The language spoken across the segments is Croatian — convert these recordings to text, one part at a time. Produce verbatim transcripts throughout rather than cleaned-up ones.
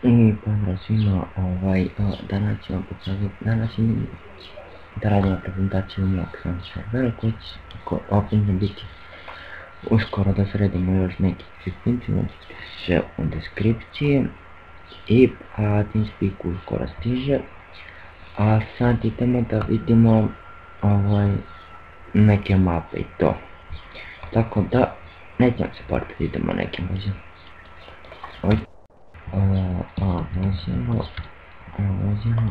I pozdrav svima, ovaj, danas ću vam pokazati, danas im da radimo prezentaciju mog sam servera koji će opet biti uskoro da sredimo još neki čistinci, sve u deskripciji i a TeamSpeak uskoro stiže. A sad idemo da vidimo ovaj, neke mape i to. Tako da, nećemo se portati, idemo nekim vozima. Oj. A, vozimo, vozimo.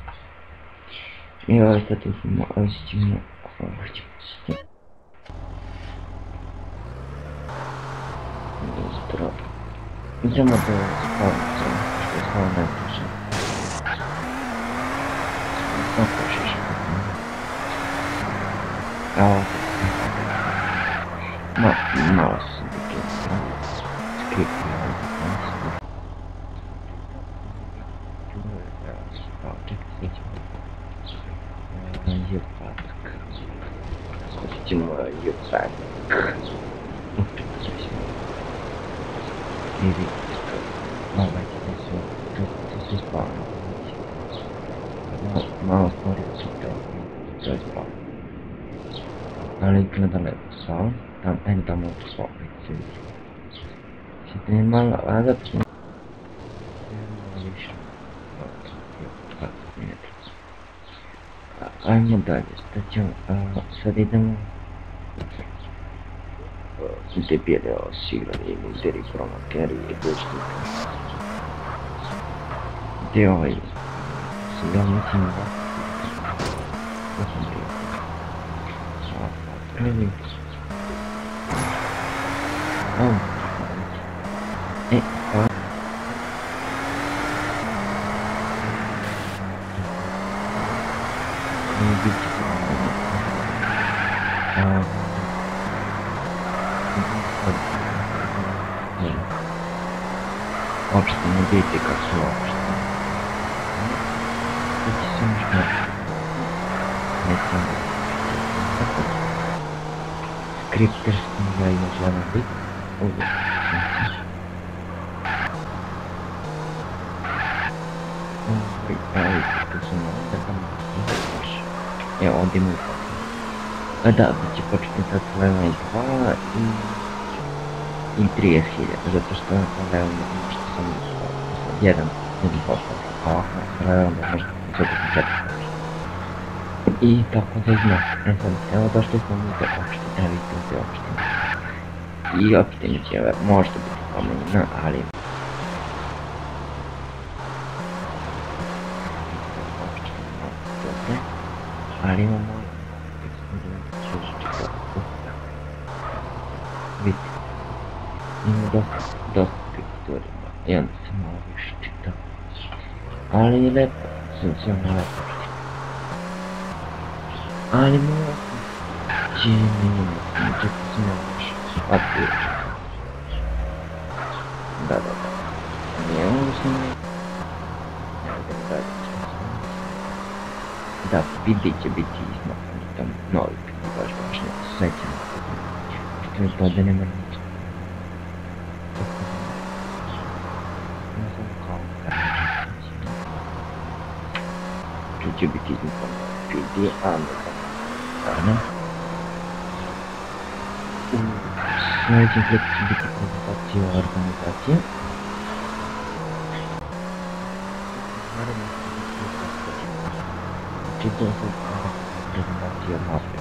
I ovaj sad uzimo, ovo ćemo, ovo ćemo se. Dobro. Idemo do spavnice, što je stvarno najbliže. Kako šiša kako ne. A ovo Ma, malo sam vikenda. Skripti ovaj vikend. Evo, čekaj, sve ćemo. Jupatak. Sad ćemo jupatak. Opet sve ćemo. I vidite što. Ovaj će da su, to su spavno. Malo stvorio su to. To je spavno. Ali gleda lepo sao. Tam, ajde tamo u spavno. Se vidi. Sada je malo adaptno. Malo više. dvadeset minuta. Ajmo dalje, šta ćemo, sad idemo debile osigrani mizeri promakeri i bušnika. Gdje ovaj, sad ja mislim da to sam bio. Prvi. E, pa. Не бейте общество, не бейте как все общество. Это все нужно найти. Скриптер, я ее желаю быть. Ой, ой, ай, это все надо. Evo ovdje mi je da, da će početi sad s level dva i i trideset hiljada, zato što na level možda sam jedan ili posto, a ovako s levelom možda četiri četiri. I tako da zna, e sad, evo došli smo mi do opštine, evo vidite ovdje opštine. I opštine će možda biti spomenjena, ali ali imamo vidite, ima dosta, dosta teksturirima i onda se malo više čita, ali je lepo, sam se ono lepo čita, ali malo čini mi čeka se malo više, a tu je čita, da, da, da, nije ovo sam ne, ne, da, da, da, vidit će biti izmakani tam novi kada baš baš ne sećam što je to da nema ništa. Tako da ne znam kao kada neće što će biti izmakani vidi, a ne znam dana. U sljedećem klipu će biti prezentacija organizacije. Naravno Čitao sam prezentacija mape.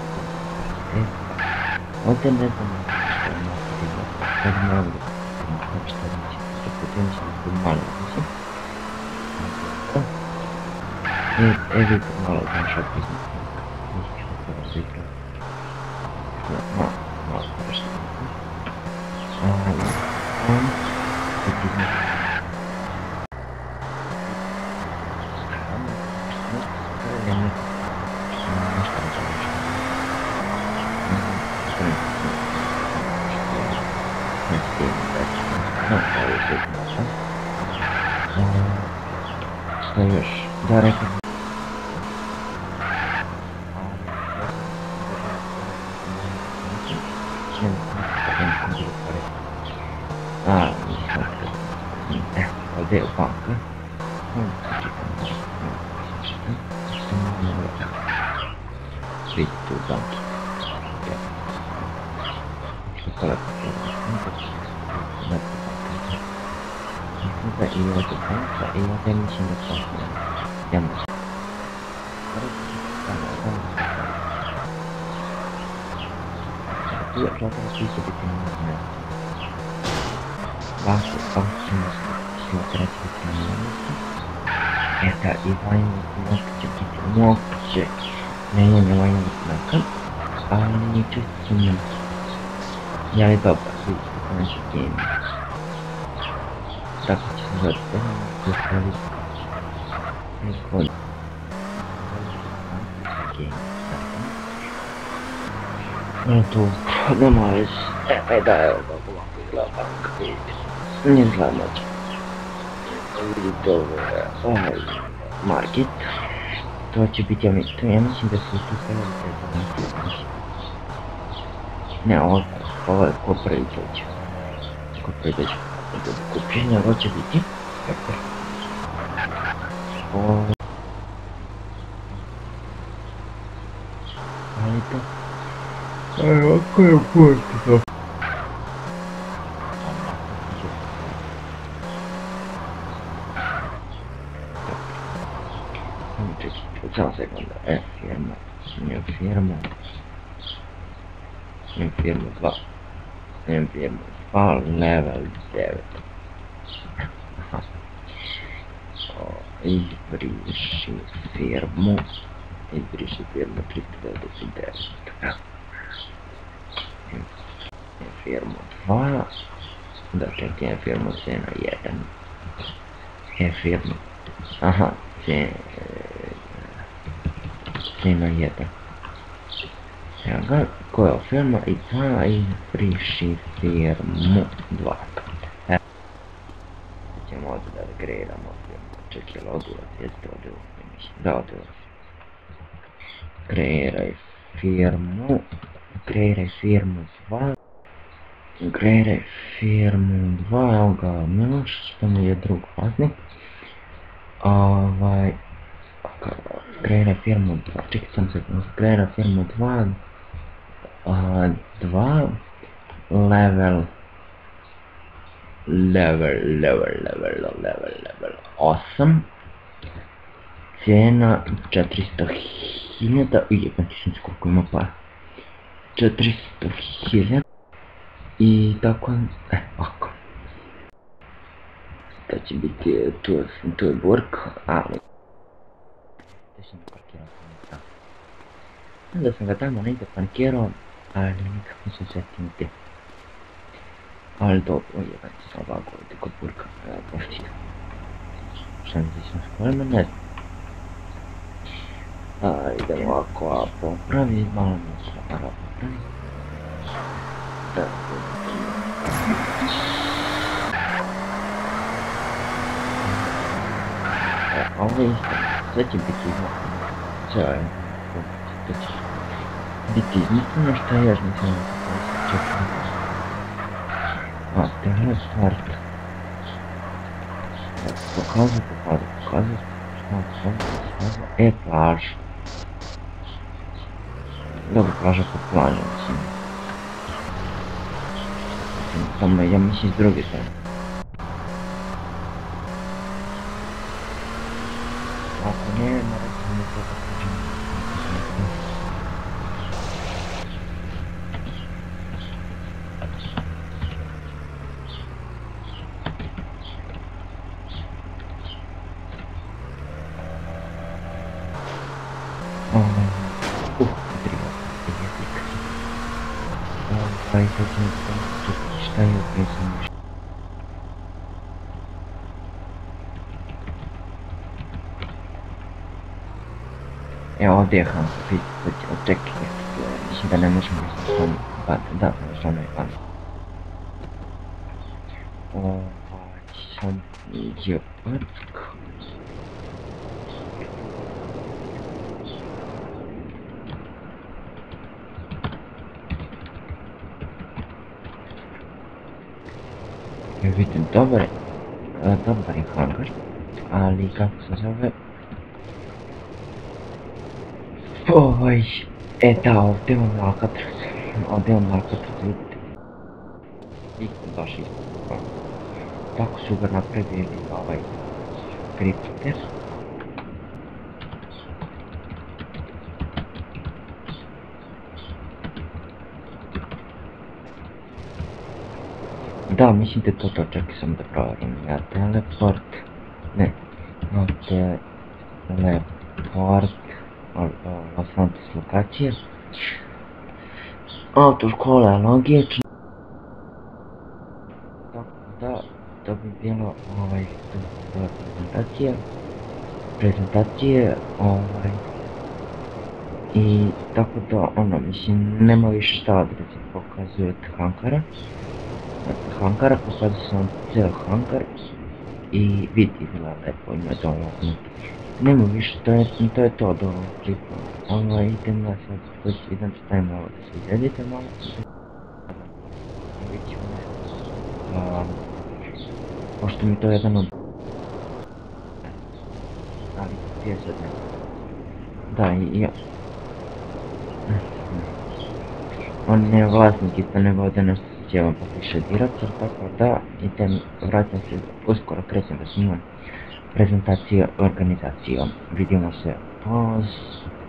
Ovdje ne znam što je mape vidjeti. Sad moram da znam što reći. Što putem sam tu malo mislim. E, e vidite malo znam što priznati. Nisam što prvo se igra. Malo, malo prešli. Ali, on se priznati. Što još? Da rekao a, nisam evo, ovdje je Okej. No, poczekam, poczekam. Jeszcze nie wiem. Wyjdź tu zamki. Czekolad. Chyba i ja do końca, i ja wiem się do końca. Ja muszę. Tu jak żadne oczywiście by to nie było. Ваши собственности смотреть выполняемости. Это и военный можете быть можете наименее военных знаков, а не чувствуем. Я и добро быть в нашей гейме. Так, вот, выставить. Прикольно. Ну, поднимаюсь. Это была банка. Не знаю, ночь. Видел маркет. То тебе тем, что я на себе слушаю, это не, вот, по купридать. Купридать. Купение, вот тебе идти. О. А это... А какая фотка? Facciamo seconda, è fermo, mi fermo, mi fermo qua, mi fermo qua, level девять. Il brisci fermo, il brisci fermo trecento девять. Mi fermo два, da che è fermo se non jeden. È fermo, aha, se на это. Ага, какое ферма и та и пришли ферму два. Facciamo da creare c'è chi lo dura, questo devo da devo creare fermo, creare fermo два, creare fermo два, ага, ну что мне друг важный. А vai Creare fermo два. Чекай сам секунду. Creare fermo два. Uh, два. Level. Level, level, level, level, level. осемь. Цена четыреста хиляд. Ой, я сколько ему пар. четыреста хиляд. И такой... Э, ок. Кстати, ведь тут, тут борг. А, adesso mi parcherò a adesso in realtà non è che parcherò all'unica cosa settimo al dopo io penso stava a quello di Coburg alla partita senza sicuramente ah idemo qua popravi ma non so allora popravi ho visto кстати, битизм. Все, битизм, ну что я же не знаю, а, второй старт. Показывай, показывай, показывай, показывай, и пляж. Добре, пляжа по плану. Там я миссии с другой стороны. Ако не, наред не това включим. Ух, потрібно. Давай, потім тут читаю, присунеш. Ja odjecham, widzieć odczeki, jeśli będę musiał być bardzo dawno żony pan. O, są dziewczynka. Ja widzę, dobre. e, dobar je hangar, ali kako se zove, ovaj, e da, ovdje imam Alcatraz, ovdje imam Alcatraz, vidite, isto baš isto, tako su ga napravili ovaj kripter. Da, mislim da je to to, čekaj sam da provjerim, ja teleport, ne, no teleport, Los Santos lokacije, autoškola je logično, tako da, to bi bilo ovaj, prezentacija, prezentacije, ovaj, i tako da, ono, mislim, nema više šta da se pokazuje od hangara, hangara, pokazuje se vam cijel hangar i vidi izgleda lepo, ima dovoljno. Nema više, to je to, je to od ovog klipa. Ovaj, idem ja sad, koji idem stavim ovo da se izredite malo. Vidit ćemo nešto. Um, pošto mi to je jedan od... Ali, gdje sad ne? Da, i ja... On je vlasnik isto nego ovdje nešto će vam popiše direktor, tako da idem, vraćam se, uskoro krećem da snimam prezentacije organizacijom. Vidimo se, poz.